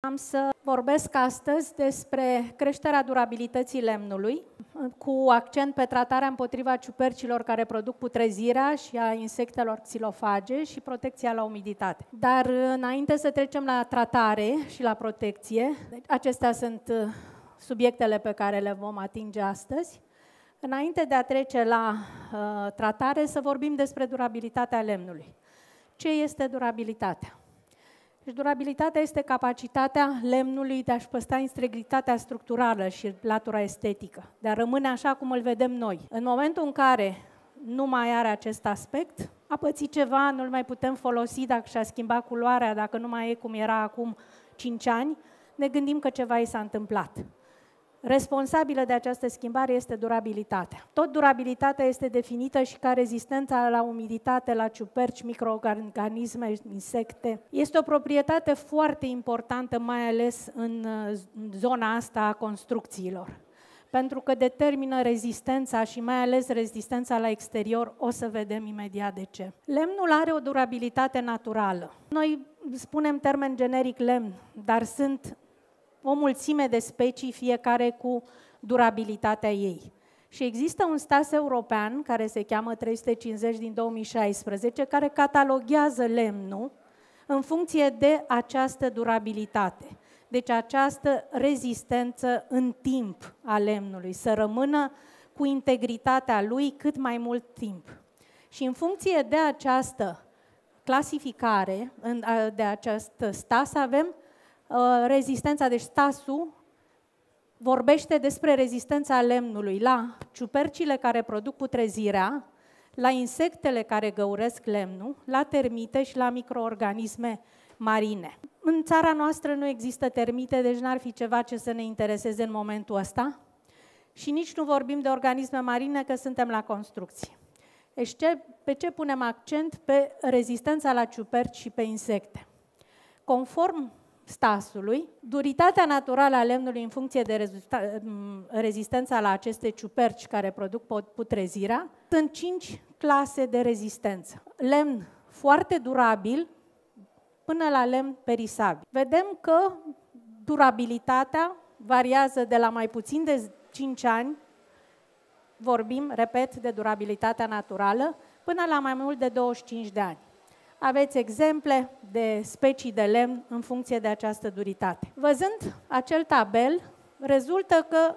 Am să vorbesc astăzi despre creșterea durabilității lemnului, cu accent pe tratarea împotriva ciupercilor care produc putrezirea și a insectelor xilofage și protecția la umiditate. Dar înainte să trecem la tratare și la protecție, acestea sunt subiectele pe care le vom atinge astăzi. Înainte de a trece la tratare, să vorbim despre durabilitatea lemnului. Ce este durabilitatea? Deci, durabilitatea este capacitatea lemnului de a-și păstra integritatea structurală și latura estetică, de a rămâne așa cum îl vedem noi. În momentul în care nu mai are acest aspect, a pățit ceva, nu-l mai putem folosi dacă și-a schimbat culoarea, dacă nu mai e cum era acum 5 ani, ne gândim că ceva i s-a întâmplat. Responsabilă de această schimbare este durabilitatea. Tot durabilitatea este definită și ca rezistența la umiditate, la ciuperci, microorganisme, insecte. Este o proprietate foarte importantă, mai ales în zona asta a construcțiilor, pentru că determină rezistența și mai ales rezistența la exterior. O să vedem imediat de ce. Lemnul are o durabilitate naturală. Noi spunem termen generic lemn, dar sunt o mulțime de specii, fiecare cu durabilitatea ei. Și există un stas european, care se cheamă 350 din 2016, care cataloghează lemnul în funcție de această durabilitate. Deci această rezistență în timp a lemnului, să rămână cu integritatea lui cât mai mult timp. Și în funcție de această clasificare, de acest stas, avem rezistența, deci stasul vorbește despre rezistența lemnului la ciupercile care produc putrezirea, la insectele care găuresc lemnul, la termite și la microorganisme marine. În țara noastră nu există termite, deci n-ar fi ceva ce să ne intereseze în momentul ăsta și nici nu vorbim de organisme marine, că suntem la construcții. Deci pe ce punem accent? Pe rezistența la ciuperci și pe insecte. Conform stasului, duritatea naturală a lemnului în funcție de rezistența la aceste ciuperci care produc putrezirea, sunt 5 clase de rezistență. Lemn foarte durabil până la lemn perisabil. Vedem că durabilitatea variază de la mai puțin de 5 ani, vorbim, repet, de durabilitatea naturală, până la mai mult de 25 de ani. Aveți exemple de specii de lemn în funcție de această duritate. Văzând acel tabel, rezultă că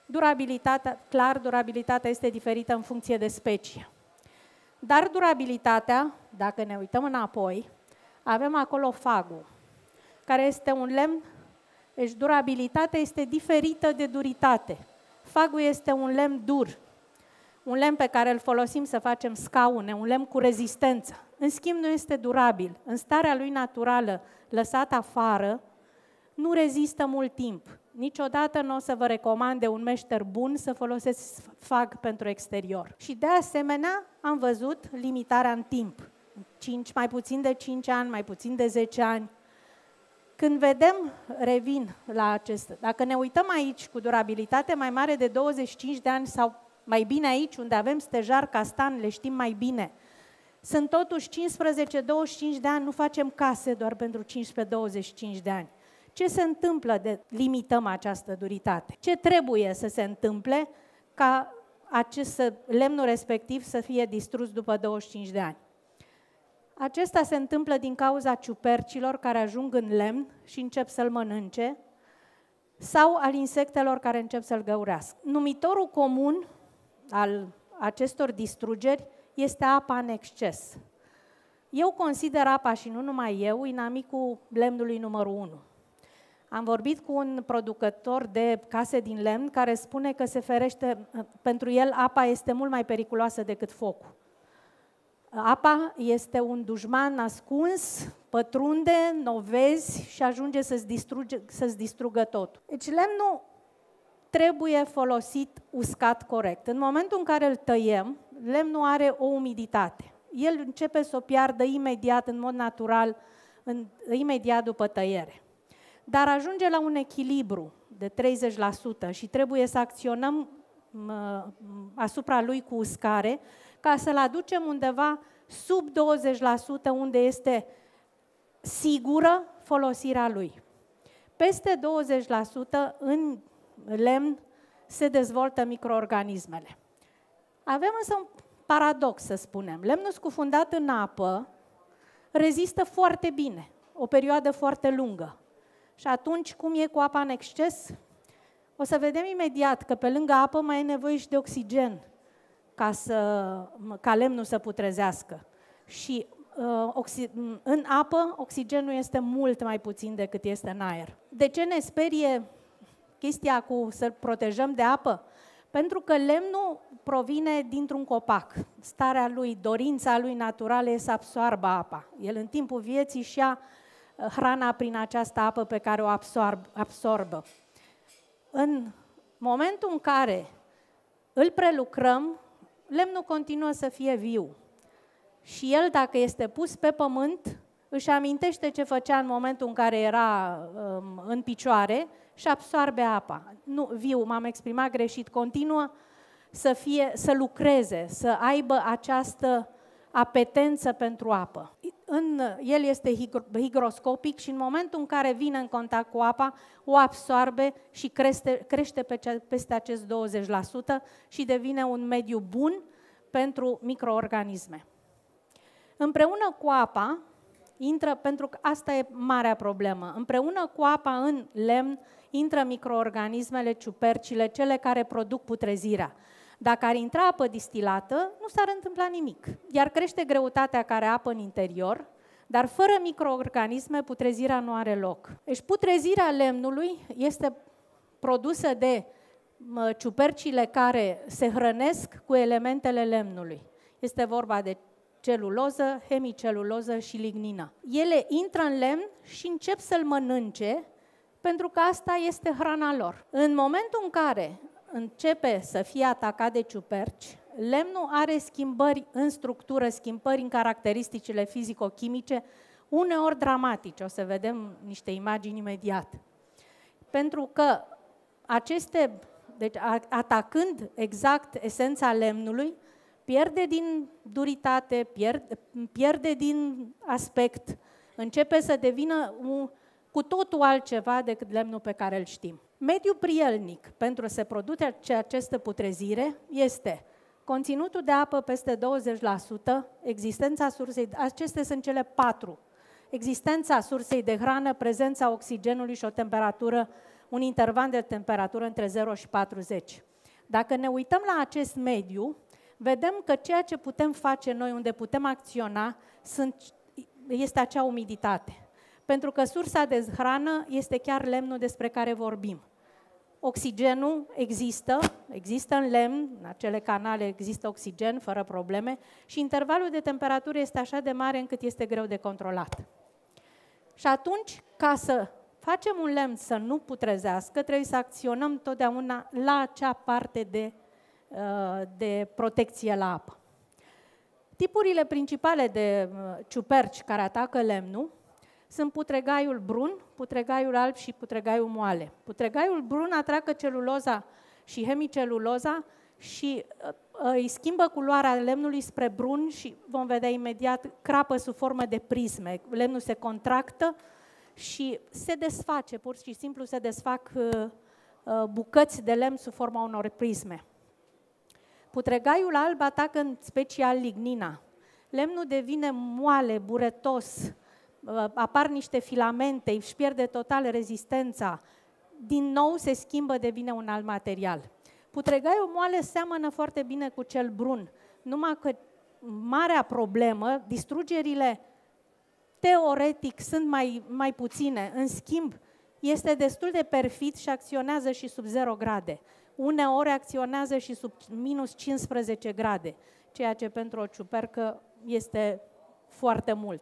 durabilitatea este diferită în funcție de specie. Dar durabilitatea, dacă ne uităm înapoi, avem acolo fagul, care este un lemn, deci durabilitatea este diferită de duritate. Fagul este un lemn dur, un lemn pe care îl folosim să facem scaune, un lemn cu rezistență. În schimb, nu este durabil. În starea lui naturală, lăsat afară, nu rezistă mult timp. Niciodată nu o să vă recomand de un meșter bun să folosesc fag pentru exterior. Și de asemenea, am văzut limitarea în timp. Mai puțin de 5 ani, mai puțin de 10 ani. Când vedem, revin la acesta. Dacă ne uităm aici cu durabilitate mai mare de 25 de ani sau mai bine aici, unde avem stejar, castan, le știm mai bine, sunt totuși 15-25 de ani, nu facem case doar pentru 15-25 de ani. Ce se întâmplă de limităm această duritate? Ce trebuie să se întâmple ca acest lemnul respectiv să fie distrus după 25 de ani? Acesta se întâmplă din cauza ciupercilor care ajung în lemn și încep să-l mănânce sau al insectelor care încep să-l găurească. Numitorul comun al acestor distrugeri este apa în exces. Eu consider apa, și nu numai eu, inamicul lemnului numărul 1. Am vorbit cu un producător de case din lemn care spune că se ferește, pentru el apa este mult mai periculoasă decât focul. Apa este un dușman ascuns, pătrunde, n-o vezi și ajunge să-ți distrugă totul. Deci lemnul trebuie folosit uscat corect. În momentul în care îl tăiem, lemnul are o umiditate. El începe să o piardă imediat, în mod natural, imediat după tăiere. Dar ajunge la un echilibru de 30% și trebuie să acționăm asupra lui cu uscare ca să-l aducem undeva sub 20%, unde este sigură folosirea lui. Peste 20% în lemn se dezvoltă microorganismele. Avem însă un paradox, să spunem. Lemnul scufundat în apă rezistă foarte bine, o perioadă foarte lungă. Și atunci, cum e cu apa în exces? O să vedem imediat că pe lângă apă mai e nevoie și de oxigen ca lemnul să putrezească. Și în apă, oxigenul este mult mai puțin decât este în aer. De ce ne sperie chestia cu să protejăm de apă? Pentru că lemnul provine dintr-un copac. Starea lui, dorința lui naturală e să absoarbă apa. El în timpul vieții și ia hrana prin această apă pe care o absorbă. În momentul în care îl prelucrăm, lemnul continuă să fie viu. Și el, dacă este pus pe pământ, își amintește ce făcea în momentul în care era în picioare și absorbe apa. Nu, viu, m-am exprimat greșit, continuă să lucreze, să aibă această apetență pentru apă. El este higroscopic și în momentul în care vine în contact cu apa, o absorbe și crește peste acest 20% și devine un mediu bun pentru microorganisme. Împreună cu apa, pentru că asta e marea problemă, împreună cu apa în lemn intră microorganismele, ciupercile, cele care produc putrezirea. Dacă ar intra apă distilată, nu s-ar întâmpla nimic. Iar crește greutatea care apă în interior, dar fără microorganisme, putrezirea nu are loc. Deci putrezirea lemnului este produsă de ciupercile care se hrănesc cu elementele lemnului. Este vorba de celuloză, hemiceluloză și lignină. Ele intră în lemn și încep să-l mănânce, pentru că asta este hrana lor. În momentul în care începe să fie atacat de ciuperci, lemnul are schimbări în structură, schimbări în caracteristicile fizico-chimice, uneori dramatice. O să vedem niște imagini imediat. Pentru că deci atacând exact esența lemnului, pierde din duritate, pierde din aspect, începe să devină cu totul altceva decât lemnul pe care îl știm. Mediul prielnic pentru a se produce această putrezire este conținutul de apă peste 20%, existența sursei, acestea sunt cele 4, existența sursei de hrană, prezența oxigenului și o temperatură, un interval de temperatură între 0 și 40. Dacă ne uităm la acest mediu, vedem că ceea ce putem face noi, unde putem acționa, este acea umiditate. Pentru că sursa de hrană este chiar lemnul despre care vorbim. Oxigenul există în lemn, în acele canale există oxigen fără probleme și intervalul de temperatură este așa de mare încât este greu de controlat. Și atunci, ca să facem un lemn să nu putrezească, trebuie să acționăm totdeauna la acea parte de protecție la apă. Tipurile principale de ciuperci care atacă lemnul sunt putregaiul brun, putregaiul alb și putregaiul moale. Putregaiul brun atacă celuloza și hemiceluloza și îi schimbă culoarea lemnului spre brun și vom vedea imediat, crapă sub formă de prisme. Lemnul se contractă și se desface, pur și simplu se desfac bucăți de lemn sub forma unor prisme. Putregaiul alb atacă în special lignina. Lemnul devine moale, buretos, apar niște filamente, își pierde total rezistența, din nou se schimbă, devine un alt material. Putregaiul moale seamănă foarte bine cu cel brun, numai că marea problemă, distrugerile teoretic sunt mai puține, în schimb este destul de perfid și acționează și sub 0 grade. Uneori acționează și sub minus 15 grade, ceea ce pentru o ciupercă este foarte mult.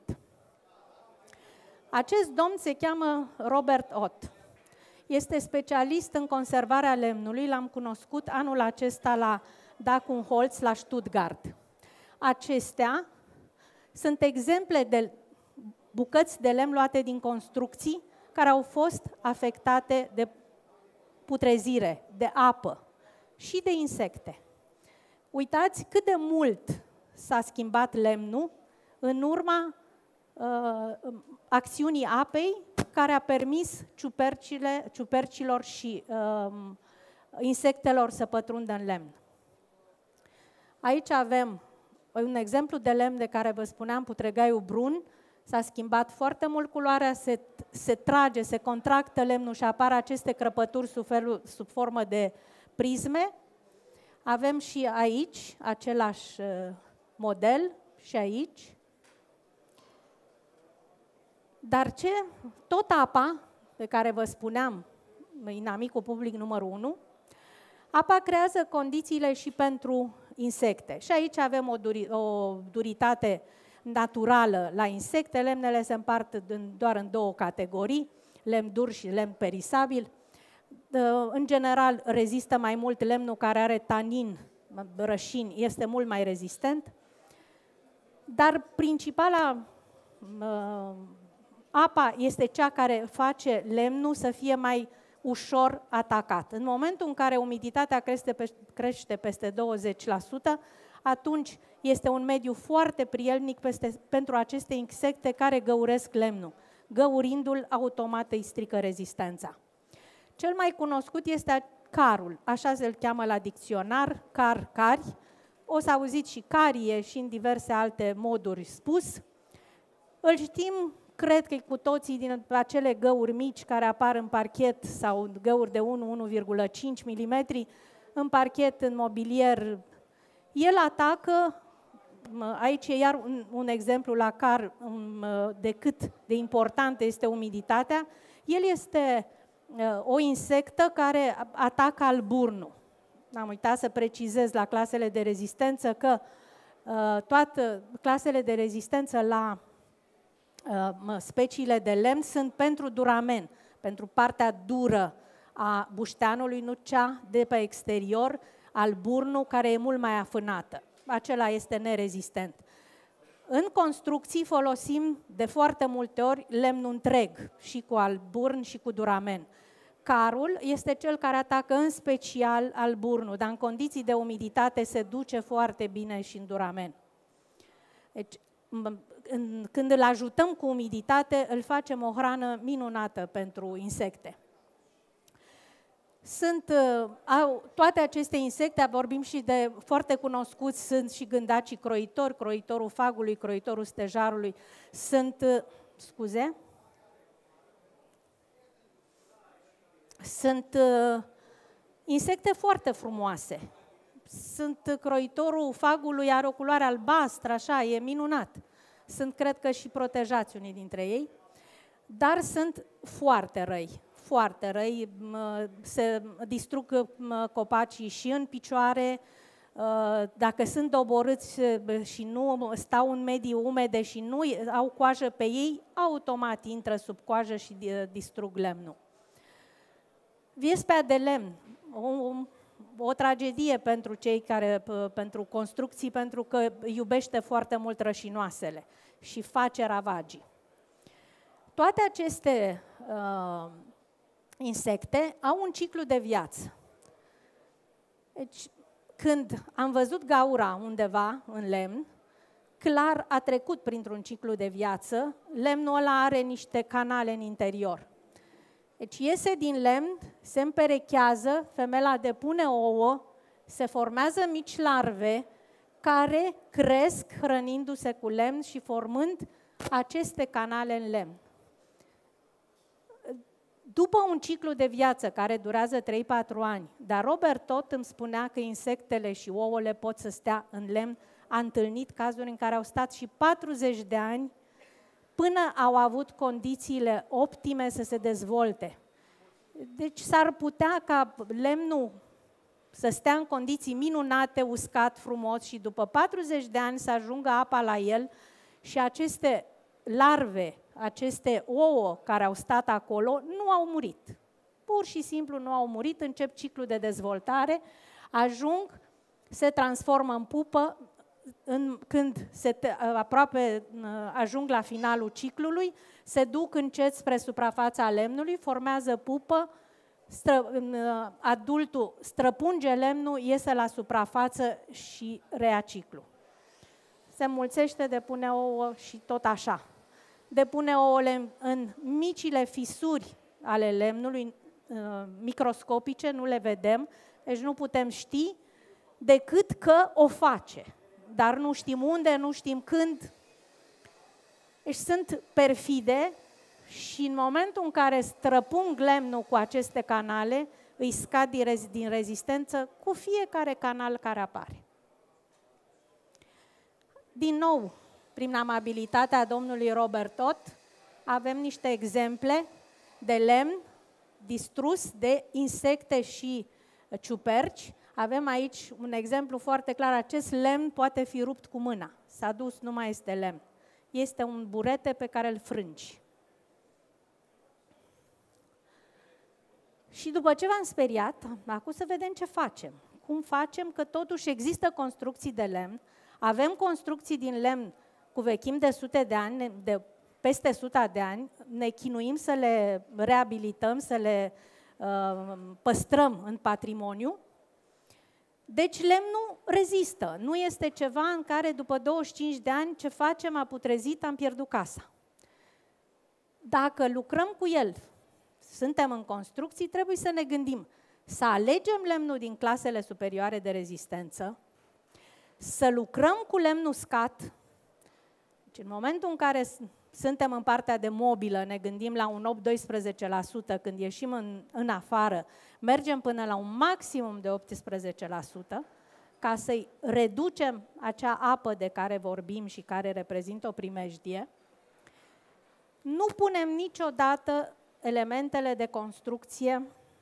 Acest domn se cheamă Robert Ott. Este specialist în conservarea lemnului, l-am cunoscut anul acesta la Dacunholz, la Stuttgart. Acestea sunt exemple de bucăți de lemn luate din construcții care au fost afectate de putrezire, de apă și de insecte. Uitați cât de mult s-a schimbat lemnul în urma acțiunii apei care a permis ciupercilor și insectelor să pătrundă în lemn. Aici avem un exemplu de lemn de care vă spuneam, putregaiul brun. S-a schimbat foarte mult culoarea, se trage, se contractă lemnul și apar aceste crăpături sub formă de prisme. Avem și aici același model și aici. Dar tot apa pe care vă spuneam, inamicul public numărul 1, apa creează condițiile și pentru insecte. Și aici avem o duritate naturală la insecte. Lemnele se împart doar în două categorii, lemn dur și lemn perisabil. În general rezistă mai mult lemnul care are tanin, rășini, este mult mai rezistent. Dar principala apa este cea care face lemnul să fie mai ușor atacat. În momentul în care umiditatea crește peste 20%, atunci este un mediu foarte prielnic pentru aceste insecte care găuresc lemnul. Găurindu-l, automat îi strică rezistența. Cel mai cunoscut este carul, așa se-l cheamă la dicționar, cari. O să auziți și carie și în diverse alte moduri spus. Îl știm, cred că cu toții din acele găuri mici care apar în parchet sau găuri de 1,5 mm în parchet, în mobilier. El atacă, aici e iar un exemplu la car de cât de importantă este umiditatea. El este o insectă care atacă alburnul. Am uitat să precizez la clasele de rezistență că toate clasele de rezistență la speciile de lemn sunt pentru duramen, pentru partea dură a bușteanului, nu cea de pe exterior, alburnul, care e mult mai afânată. Acela este nerezistent. În construcții folosim de foarte multe ori lemnul întreg, și cu alburn și cu duramen. Carul este cel care atacă în special alburnul, dar în condiții de umiditate se duce foarte bine și în duramen. Deci, când îl ajutăm cu umiditate, îl facem o hrană minunată pentru insecte. Toate aceste insecte, vorbim și de foarte cunoscuți, sunt și gândacii croitori, croitorul fagului, croitorul stejarului, sunt insecte foarte frumoase. Croitorul fagului are o culoare albastră, așa, e minunat. Cred că și protejați unii dintre ei, dar sunt foarte răi. Foarte răi, se distrug copacii și în picioare, dacă sunt doborâți și nu stau în medii umede și nu au coajă pe ei, automat intră sub coajă și distrug lemnul. Viespea de lemn, o tragedie pentru cei pentru construcții, pentru că iubește foarte mult rășinoasele și face ravagii. Toate aceste insecte au un ciclu de viață. Deci, când am văzut gaura undeva în lemn, clar a trecut printr-un ciclu de viață, lemnul ăla are niște canale în interior. Deci iese din lemn, se împerechează, femela depune ouă, se formează mici larve care cresc hrănindu-se cu lemn și formând aceste canale în lemn. După un ciclu de viață care durează 3-4 ani, dar Robert Todd îmi spunea că insectele și ouăle pot să stea în lemn, a întâlnit cazuri în care au stat și 40 de ani până au avut condițiile optime să se dezvolte. Deci s-ar putea ca lemnul să stea în condiții minunate, uscat, frumos și după 40 de ani să ajungă apa la el și aceste larve, aceste ouă care au stat acolo, nu au murit. Pur și simplu nu au murit, încep ciclul de dezvoltare, se transformă în pupă, când aproape ajung la finalul ciclului, se duc încet spre suprafața lemnului, formează pupă, adultul străpunge lemnul, iese la suprafață și reia ciclu. Se înmulțește, depune ouă și tot așa. depune ouăle în micile fisuri ale lemnului, microscopice, nu le vedem, deci nu putem ști decât că o face. Dar nu știm unde, nu știm când. Deci sunt perfide și în momentul în care străpung lemnul cu aceste canale, îi scad din rezistență cu fiecare canal care apare. Din nou, prin amabilitatea domnului Robert Todd, avem niște exemple de lemn distrus de insecte și ciuperci. Avem aici un exemplu foarte clar. Acest lemn poate fi rupt cu mâna. S-a dus, nu mai este lemn. Este un burete pe care îl frângi. Și după ce v-am speriat, acum să vedem ce facem. Cum facem că totuși există construcții de lemn, avem construcții din lemn cu vechimi de sute de ani, de peste 100 de ani, ne chinuim să le reabilităm, să le păstrăm în patrimoniu. Deci lemnul rezistă, nu este ceva în care după 25 de ani ce facem, a putrezit, am pierdut casa. Dacă lucrăm cu el, suntem în construcții, trebuie să ne gândim să alegem lemnul din clasele superioare de rezistență, să lucrăm cu lemn uscat. Deci în momentul în care suntem în partea de mobilă, ne gândim la un 8-12%, când ieșim în afară, mergem până la un maximum de 18%, ca să-i reducem acea apă de care vorbim și care reprezintă o primejdie. Nu punem niciodată elementele de construcție,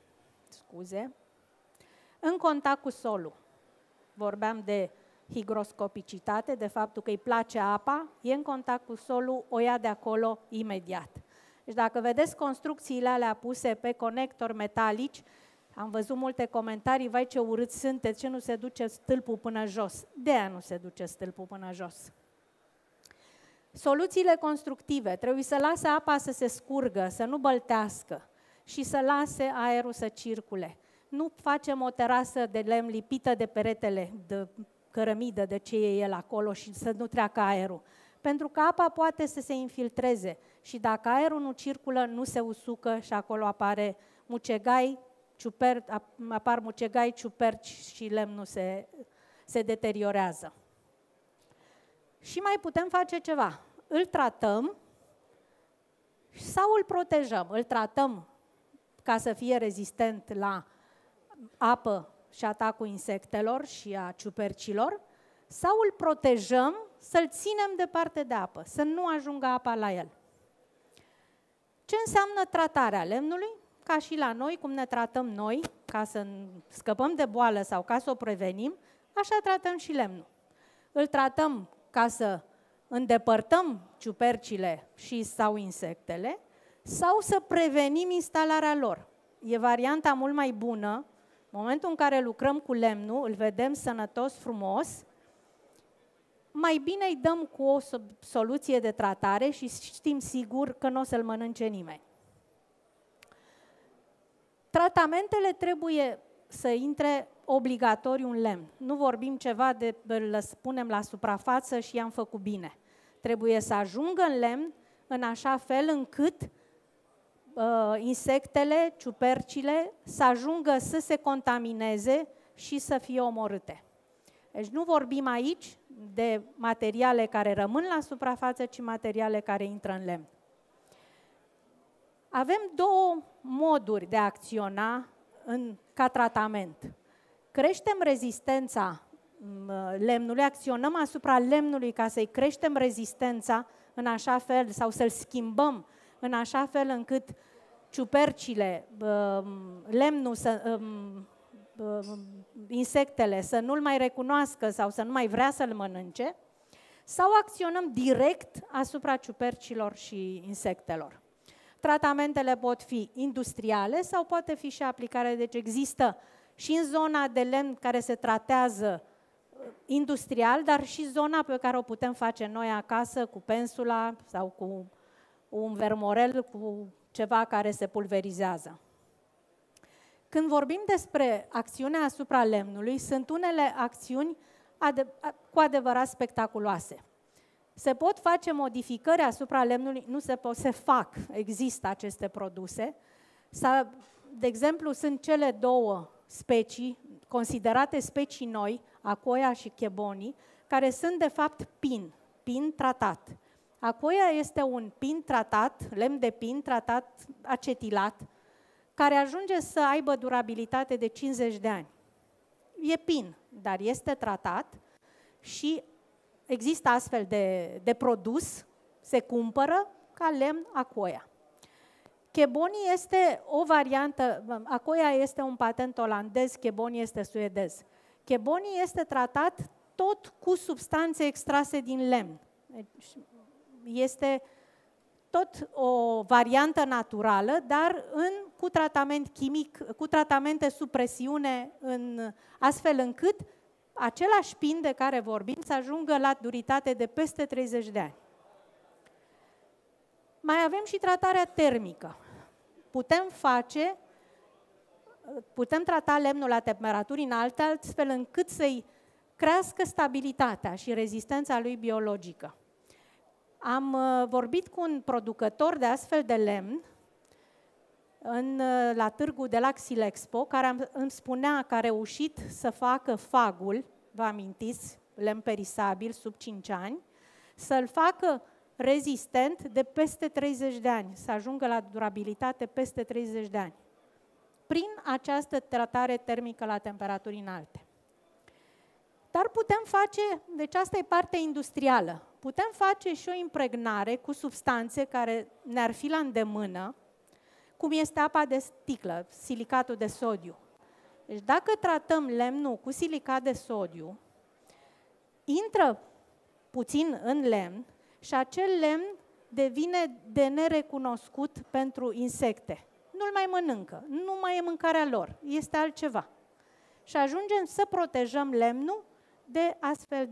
în contact cu solul. Vorbeam de higroscopicitate, de faptul că îi place apa, e în contact cu solul, o ia de acolo imediat. Deci dacă vedeți construcțiile alea puse pe conectori metalici, am văzut multe comentarii, vai ce urâți sunteți, ce nu se duce stâlpul până jos. De aia nu se duce stâlpul până jos. Soluțiile constructive, trebuie să lase apa să se scurgă, să nu băltească și să lase aerul să circule. Nu facem o terasă de lemn lipită de peretele, de cărămidă, de ce e el acolo și să nu treacă aerul. Pentru că apa poate să se infiltreze și dacă aerul nu circulă, nu se usucă și acolo apare mucegai, apar mucegai, ciuperci și lemnul se deteriorează. Și mai putem face ceva. Îl tratăm sau îl protejăm. Îl tratăm ca să fie rezistent la apă și atacul insectelor și a ciupercilor, sau îl protejăm să-l ținem departe de apă, să nu ajungă apa la el. Ce înseamnă tratarea lemnului? Ca și la noi, cum ne tratăm noi, ca să scăpăm de boală sau ca să o prevenim, așa tratăm și lemnul. Îl tratăm ca să îndepărtăm ciupercile sau insectele, sau să prevenim instalarea lor. E varianta mult mai bună, în momentul în care lucrăm cu lemnul, îl vedem sănătos, frumos, mai bine îi dăm cu o soluție de tratare și știm sigur că nu o să-l mănânce nimeni. Tratamentele trebuie să intre obligatoriu în lemn. Nu vorbim ceva de îl spunem la suprafață și i-am făcut bine. Trebuie să ajungă în lemn în așa fel încât insectele, ciupercile să ajungă să se contamineze și să fie omorâte. Deci nu vorbim aici de materiale care rămân la suprafață, ci materiale care intră în lemn. Avem două moduri de a acționa ca tratament. Creștem rezistența lemnului, acționăm asupra lemnului ca să-i creștem rezistența în așa fel, sau să-l schimbăm în așa fel încât ciupercile, lemnul, insectele să nu-l mai recunoască sau să nu mai vrea să-l mănânce, sau acționăm direct asupra ciupercilor și insectelor. Tratamentele pot fi industriale sau poate fi și aplicare, deci există și în zona de lemn care se tratează industrial, dar și zona pe care o putem face noi acasă cu pensula sau cu un vermorel, cu ceva care se pulverizează. Când vorbim despre acțiunea asupra lemnului, sunt unele acțiuni cu adevărat spectaculoase. Se pot face modificări asupra lemnului, nu se pot, se fac, există aceste produse. De exemplu, sunt cele două specii, considerate specii noi, Accoia și Cheboni, care sunt de fapt pin tratat. Accoia este un pin tratat, lemn de pin tratat acetilat, care ajunge să aibă durabilitate de 50 de ani. E pin, dar este tratat și există astfel de produs, se cumpără ca lemn Accoia. Cheboni este o variantă, Accoia este un patent olandez, Cheboni este suedez. Cheboni este tratat tot cu substanțe extrase din lemn. Este tot o variantă naturală, dar cu tratament chimic, cu tratamente sub presiune, astfel încât același pin de care vorbim să ajungă la duritate de peste 30 de ani. Mai avem și tratarea termică. Putem trata lemnul la temperaturi înalte, astfel încât să-i crească stabilitatea și rezistența lui biologică. Am vorbit cu un producător de astfel de lemn la târgul de la Xilexpo, care îmi spunea că a reușit să facă fagul, vă amintiți, lemn perisabil sub 5 ani, să-l facă rezistent de peste 30 de ani, să ajungă la durabilitate peste 30 de ani, prin această tratare termică la temperaturi înalte. Dar putem face, deci asta e partea industrială, putem face și o impregnare cu substanțe care ne-ar fi la îndemână, cum este apa de sticlă, silicatul de sodiu. Deci dacă tratăm lemnul cu silicat de sodiu, intră puțin în lemn și acel lemn devine de nerecunoscut pentru insecte. Nu-l mai mănâncă, nu mai e mâncarea lor, este altceva. Și ajungem să protejăm lemnul de astfel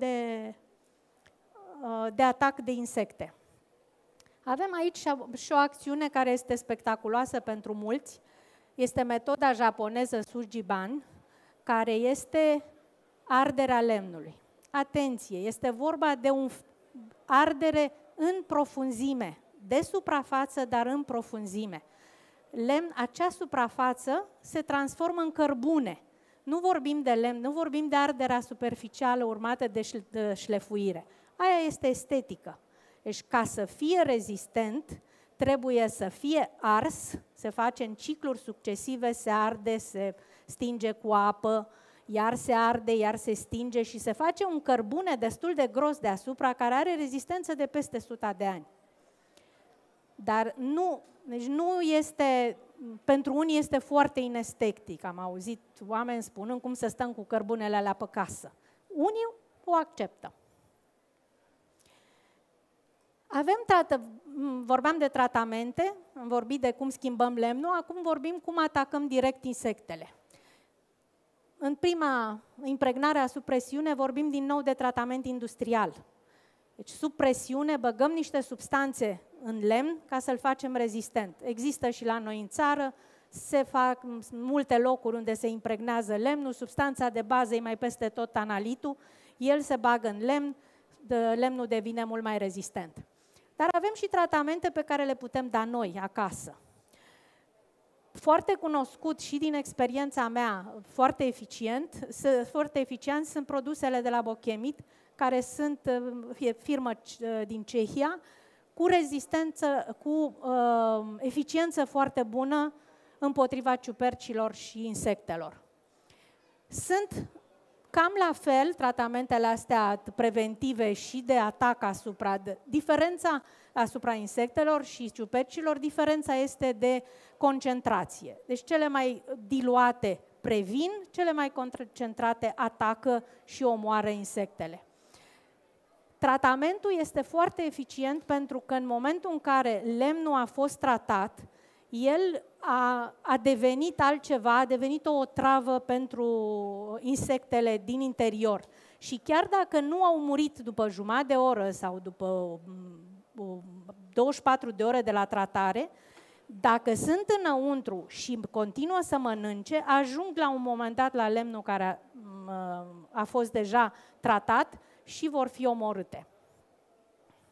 de atac de insecte. Avem aici și o acțiune care este spectaculoasă pentru mulți. Este metoda japoneză Sujiban, care este arderea lemnului. Atenție, este vorba de o ardere în profunzime, de suprafață, dar în profunzime. Acea suprafață se transformă în cărbune. Nu vorbim de lemn, nu vorbim de arderea superficială urmată de șlefuire. Aia este estetică. Deci, ca să fie rezistent, trebuie să fie ars, se face în cicluri succesive, se arde, se stinge cu apă, iar se arde, iar se stinge și se face un cărbune destul de gros deasupra, care are rezistență de peste 100 de ani. Dar deci nu este, pentru unii este foarte inestetic. Am auzit oameni spunând cum să stăm cu cărbunele alea pe casă. Unii o acceptă. Vorbeam de tratamente, am vorbit de cum schimbăm lemnul, acum vorbim cum atacăm direct insectele. În prima impregnare sub presiune vorbim din nou de tratament industrial. Deci sub presiune băgăm niște substanțe în lemn ca să-l facem rezistent. Există și la noi în țară, se fac multe locuri unde se impregnează lemnul, substanța de bază e mai peste tot tanalitul, el se bagă în lemn, lemnul devine mult mai rezistent. Dar avem și tratamente pe care le putem da noi acasă. Foarte cunoscut și din experiența mea, foarte eficient sunt produsele de la Bochemit, care sunt firmă din Cehia, cu rezistență, cu eficiență foarte bună împotriva ciupercilor și insectelor. Sunt cam la fel tratamentele astea preventive și de atac diferența asupra insectelor și ciupercilor, diferența este de concentrație. Deci cele mai diluate previn, cele mai concentrate atacă și omoară insectele. Tratamentul este foarte eficient pentru că în momentul în care lemnul a fost tratat, el a devenit altceva, a devenit o otravă pentru insectele din interior. Și chiar dacă nu au murit după jumătate de oră sau după 24 de ore de la tratare, dacă sunt înăuntru și continuă să mănânce, ajung la un moment dat la lemnul care a fost deja tratat și vor fi omorâte.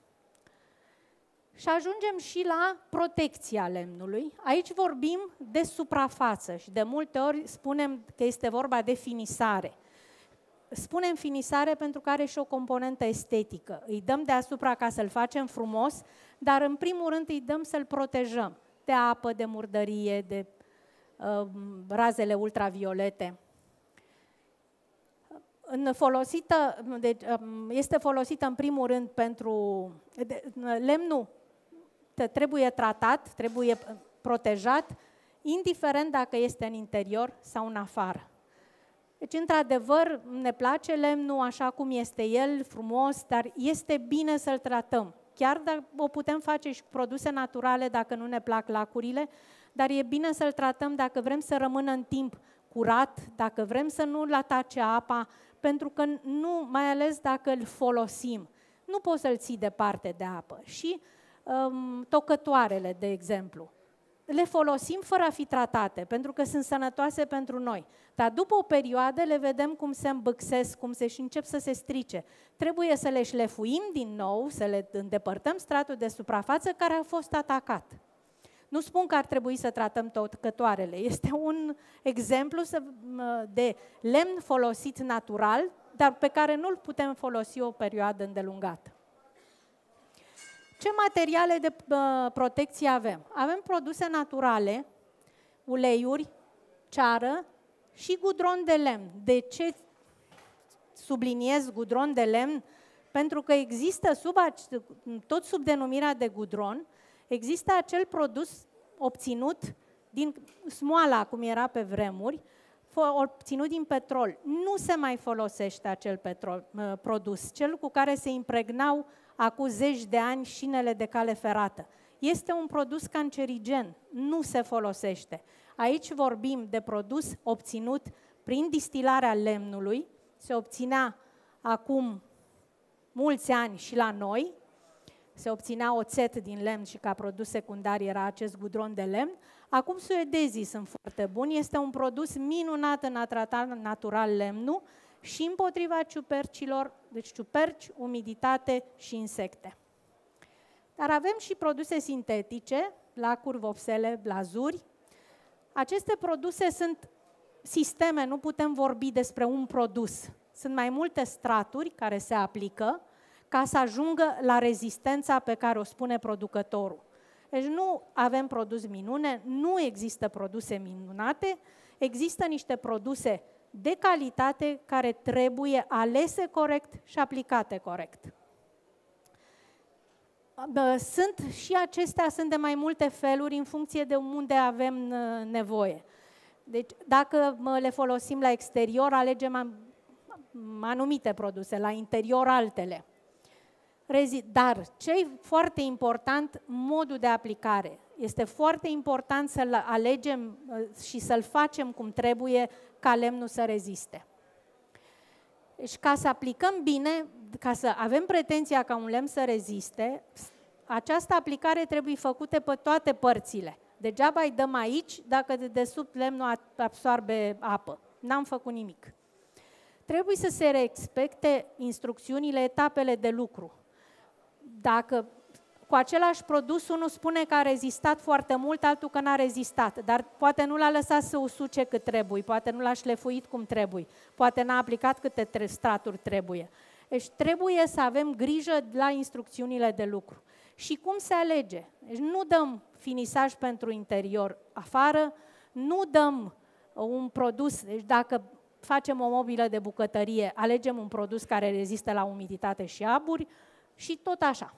Și ajungem și la protecția lemnului. Aici vorbim de suprafață și de multe ori spunem că este vorba de finisare. Spunem finisare pentru că are și o componentă estetică. Îi dăm deasupra ca să-l facem frumos, dar în primul rând îi dăm să-l protejăm de apă, de murdărie, de razele ultraviolete. Este folosită în primul rând pentru... Lemnul trebuie tratat, trebuie protejat, indiferent dacă este în interior sau în afară. Deci, într-adevăr, ne place lemnul așa cum este el, frumos, dar este bine să-l tratăm. Chiar dacă o putem face și cu produse naturale dacă nu ne plac lacurile, dar e bine să-l tratăm dacă vrem să rămână în timp curat, dacă vrem să nu-l atace apa, pentru că nu, mai ales dacă îl folosim, nu poți să-l ții departe de apă. Și tocătoarele, de exemplu, le folosim fără a fi tratate, pentru că sunt sănătoase pentru noi. Dar după o perioadă le vedem cum se îmbâxesc, cum se și încep să se strice. Trebuie să le șlefuim din nou, să le îndepărtăm stratul de suprafață care a fost atacat. Nu spun că ar trebui să tratăm tocătoarele. Este un exemplu de lemn folosit natural, dar pe care nu-l putem folosi o perioadă îndelungată. Ce materiale de protecție avem? Avem produse naturale, uleiuri, ceară și gudron de lemn. De ce subliniez gudron de lemn? Pentru că există, tot sub denumirea de gudron, există acel produs obținut din smoala, cum era pe vremuri, obținut din petrol. Nu se mai folosește acel produs, cel cu care se impregnau acum zeci de ani șinele de cale ferată. Este un produs cancerigen, nu se folosește. Aici vorbim de produs obținut prin distilarea lemnului, se obținea acum mulți ani și la noi, se obținea oțet din lemn și ca produs secundar era acest gudron de lemn. Acum suedezii sunt foarte buni, este un produs minunat în a trata natural lemnul și împotriva ciupercilor, deci ciuperci, umiditate și insecte. Dar avem și produse sintetice, lacuri, vopsele, blazuri. Aceste produse sunt sisteme, nu putem vorbi despre un produs. Sunt mai multe straturi care se aplică ca să ajungă la rezistența pe care o spune producătorul. Deci nu avem produs minune, nu există produse minunate, există niște produse de calitate care trebuie alese corect și aplicate corect. Și acestea sunt de mai multe feluri în funcție de unde avem nevoie. Deci dacă le folosim la exterior, alegem anumite produse, la interior altele. Dar ce e foarte important, modul de aplicare. Este foarte important să-l alegem și să-l facem cum trebuie ca lemnul să reziste. Deci ca să aplicăm bine, ca să avem pretenția ca un lemn să reziste, această aplicare trebuie făcută pe toate părțile. Degeaba îi dăm aici dacă de desubt lemnul absorbe apă. N-am făcut nimic. Trebuie să se respecte instrucțiunile, etapele de lucru. Dacă cu același produs unul spune că a rezistat foarte mult, altul că n-a rezistat, dar poate nu l-a lăsat să usuce cât trebuie, poate nu l-a șlefuit cum trebuie, poate n-a aplicat câte straturi trebuie. Deci trebuie să avem grijă la instrucțiunile de lucru. Și cum se alege? Deci nu dăm finisaj pentru interior afară, nu dăm un produs, deci dacă facem o mobilă de bucătărie, alegem un produs care rezistă la umiditate și aburi și tot așa.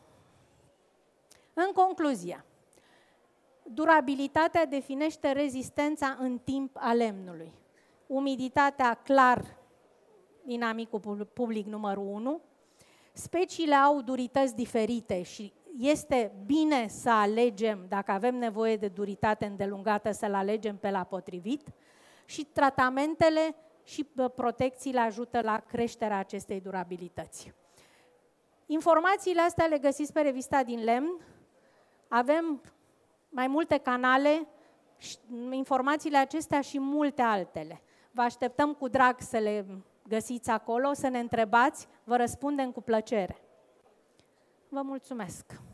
În concluzie, durabilitatea definește rezistența în timp a lemnului. Umiditatea, clar, inamicul public numărul 1. Speciile au durități diferite și este bine să alegem, dacă avem nevoie de duritate îndelungată, să-l alegem pe la potrivit. Și tratamentele și protecțiile ajută la creșterea acestei durabilități. Informațiile astea le găsiți pe revista Din Lemn. Avem mai multe canale, informațiile acestea și multe altele. Vă așteptăm cu drag să le găsiți acolo, să ne întrebați, vă răspundem cu plăcere. Vă mulțumesc!